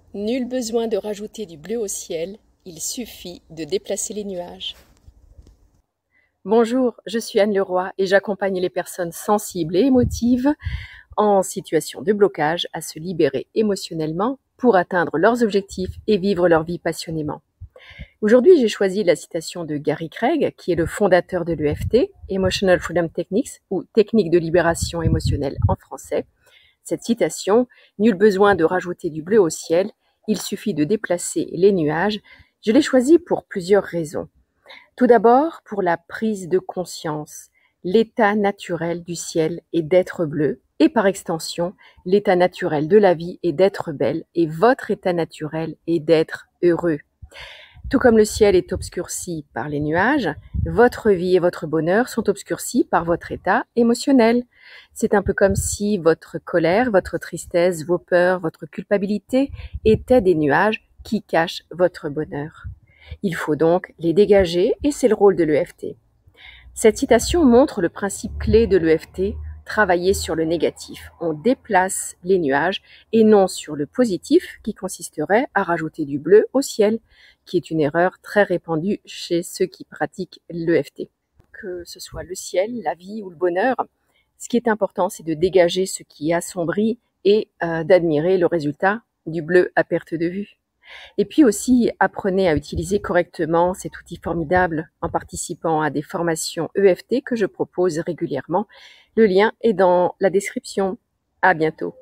Nul besoin de rajouter du bleu au ciel, il suffit de déplacer les nuages. Bonjour, je suis Anne Leroy et j'accompagne les personnes sensibles et émotives en situation de blocage à se libérer émotionnellement pour atteindre leurs objectifs et vivre leur vie passionnément. Aujourd'hui, j'ai choisi la citation de Gary Craig, qui est le fondateur de l'EFT, Emotional Freedom Techniques, ou Technique de libération émotionnelle en français. Cette citation, nul besoin de rajouter du bleu au ciel, il suffit de déplacer les nuages. Je l'ai choisie pour plusieurs raisons. Tout d'abord, pour la prise de conscience. L'état naturel du ciel est d'être bleu, et par extension, l'état naturel de la vie est d'être belle, et votre état naturel est d'être heureux. Tout comme le ciel est obscurci par les nuages, votre vie et votre bonheur sont obscurcis par votre état émotionnel. C'est un peu comme si votre colère, votre tristesse, vos peurs, votre culpabilité étaient des nuages qui cachent votre bonheur. Il faut donc les dégager et c'est le rôle de l'EFT. Cette citation montre le principe clé de l'EFT, travailler sur le négatif. On déplace les nuages et non sur le positif qui consisterait à rajouter du bleu au ciel, qui est une erreur très répandue chez ceux qui pratiquent l'EFT. Que ce soit le ciel, la vie ou le bonheur, ce qui est important, c'est de dégager ce qui assombrit et d'admirer le résultat du bleu à perte de vue. Et puis aussi, apprenez à utiliser correctement cet outil formidable en participant à des formations EFT que je propose régulièrement. Le lien est dans la description. À bientôt.